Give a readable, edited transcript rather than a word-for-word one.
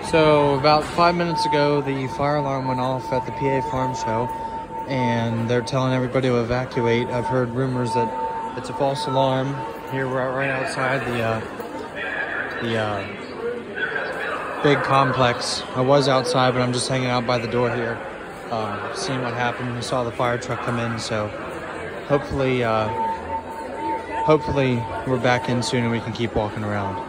So about 5 minutes ago, the fire alarm went off at the PA Farm Show, and they're telling everybody to evacuate. I've heard rumors that it's a false alarm. Here we're right outside the big complex. I was outside, but I'm just hanging out by the door here, seeing what happened. I saw the fire truck come in, so hopefully we're back in soon and we can keep walking around.